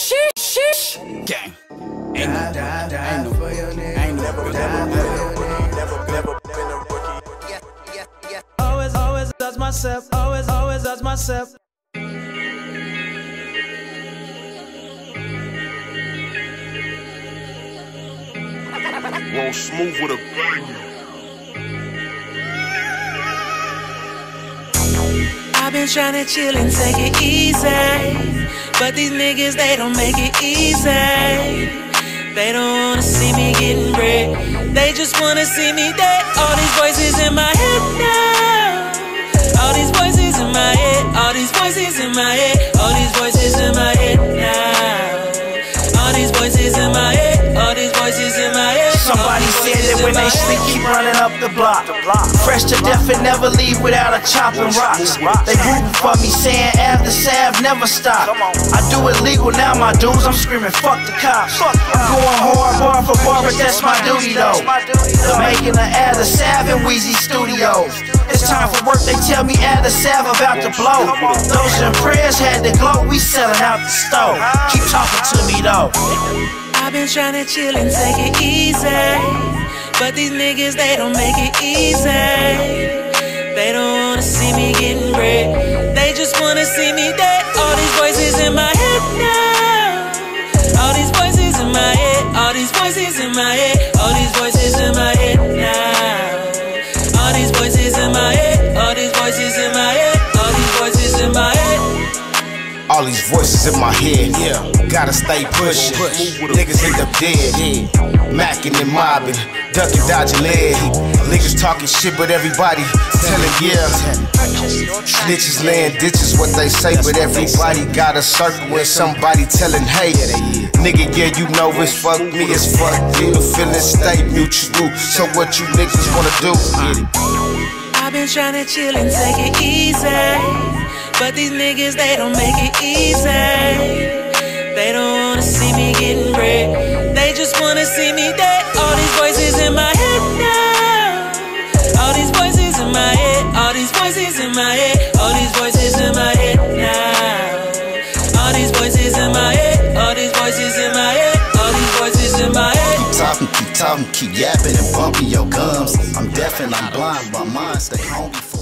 Gang. Ain't never been a rookie. Always ask myself, always ask myself. Roll smooth with a bang. I've been tryna chill and take it easy, but these niggas, they don't make it easy. They don't wanna see me getting bread, they just wanna see me dead. All these voices in my head now, all these voices in my head, all these voices in my head, all these voices in my head now, all these voices in my head, all these voices in my head. Somebody said that when they sleep, keep running up the block. Fresh to death and never leave without a chopping rocks. They rooting for me, saying after salve never stop. I do it legal now, my dudes. I'm screaming, fuck the cops. I'm going hard, bar for bar, but that's my duty though. The making of add the salve in Weezy Studios. It's time for work, they tell me add the salve about to blow. Those in prayers had to glow, we selling out the store. Keep talking to me though. I've been tryna chill and take it easy, but these niggas, they don't make it easy. They don't wanna see me getting bread, they just wanna see me dead. All these voices in my head now, all these voices in my head, all these voices in my head, all these voices in my head now, all these voices in my head, all these voices in my head, all these voices in my head. All these voices in my head, gotta stay pushing. Niggas end up dead, macking and mobbing, ducking, dodging lead. Niggas talking shit, but everybody telling Snitches laying ditches, what they say, but everybody got a circle with somebody telling, hey, nigga, yeah, you know it's fuck me, it's fuck you. The feelings stay mutual, so what you niggas wanna do? I've been tryna chill and take it easy, but these niggas, they don't make it easy. They don't wanna see me getting bread, they just wanna see me dead. All these voices in my head now, all these voices in my head, all these voices in my head, all these voices in my head now, all these voices in my head, all these voices in my head, all these voices in my head. Keep talking, keep yapping and bumping your gums. I'm deaf and I'm blind, my mind stay home before